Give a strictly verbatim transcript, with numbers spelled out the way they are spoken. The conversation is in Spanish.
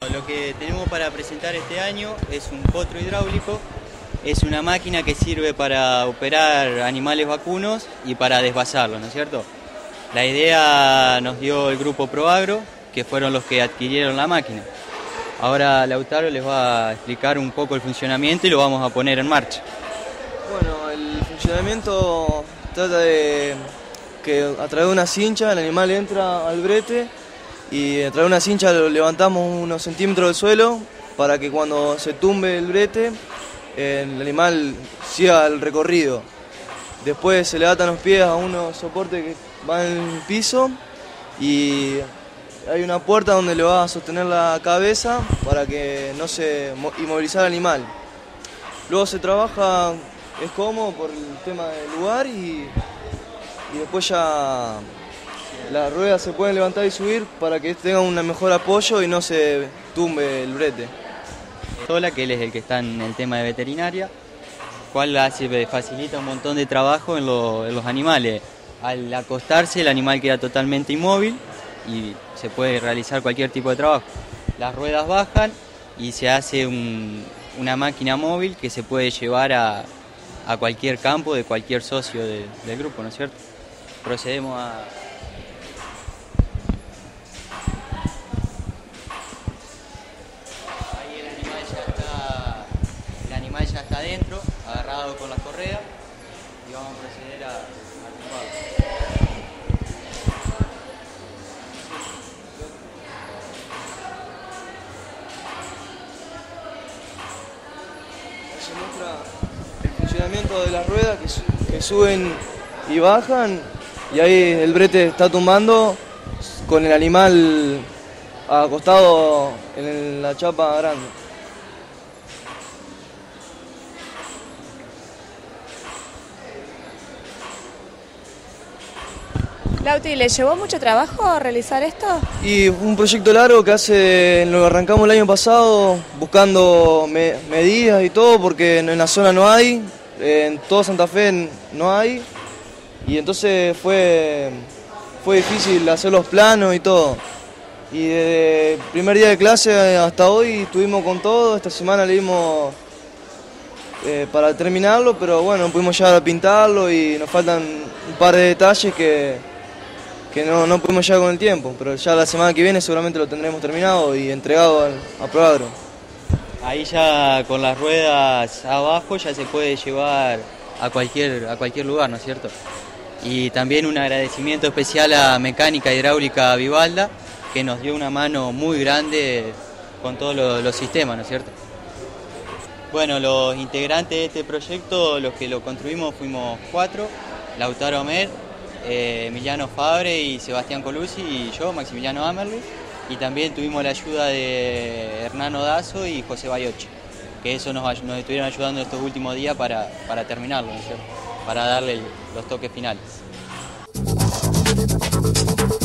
Lo que tenemos para presentar este año es un potro hidráulico. Es una máquina que sirve para operar animales vacunos y para desvasarlos, ¿no es cierto? La idea nos dio el grupo Proagro, que fueron los que adquirieron la máquina. Ahora Lautaro les va a explicar un poco el funcionamiento y lo vamos a poner en marcha. Bueno, el funcionamiento trata de que a través de una cincha el animal entra al brete y a través de una cincha lo levantamos unos centímetros del suelo para que cuando se tumbe el brete el animal siga el recorrido. Después se le atan los pies a unos soportes que van en el piso y hay una puerta donde le va a sostener la cabeza para que no se inmovilice el animal. Luego se trabaja, es cómodo por el tema del lugar y, y después ya las ruedas se pueden levantar y subir para que tenga un mejor apoyo y no se tumbe el brete. Sola, que él es el que está en el tema de veterinaria, cual hace, facilita un montón de trabajo en, lo, en los animales. Al acostarse el animal queda totalmente inmóvil y se puede realizar cualquier tipo de trabajo. Las ruedas bajan y se hace un, una máquina móvil que se puede llevar a, a cualquier campo de cualquier socio de, del grupo, ¿no es cierto? Procedemos a... Ahí el animal ya está, el animal ya está adentro, agarrado con las correas, y vamos a proceder a, a tumbarlo. Se muestra el funcionamiento de las ruedas que, que suben y bajan y ahí el brete está tumbando con el animal acostado en la chapa grande. Lauti, ¿le llevó mucho trabajo realizar esto? Y un proyecto largo que hace, lo arrancamos el año pasado buscando me, medidas y todo porque en la zona no hay, en todo Santa Fe no hay y entonces fue, fue difícil hacer los planos y todo. Y desde el primer día de clase hasta hoy estuvimos con todo, esta semana le dimos eh, para terminarlo, pero bueno, pudimos llegar a pintarlo y nos faltan un par de detalles que... que no, no pudimos llegar con el tiempo, pero ya la semana que viene seguramente lo tendremos terminado y entregado al, a Proagro. Ahí ya con las ruedas abajo ya se puede llevar a cualquier, a cualquier lugar, ¿no es cierto? Y también un agradecimiento especial a Mecánica Hidráulica Vivalda, que nos dio una mano muy grande con todos los, los sistemas, ¿no es cierto? Bueno, los integrantes de este proyecto, los que lo construimos fuimos cuatro: Lautaro Amer, Eh, Emiliano Fabre y Sebastián Colucci y yo, Maximiliano Amerli, y también tuvimos la ayuda de Hernán Odazo y José Bayoche, que eso nos, nos estuvieron ayudando estos últimos días para, para terminarlo, ¿no es cierto? Para darle el, los toques finales.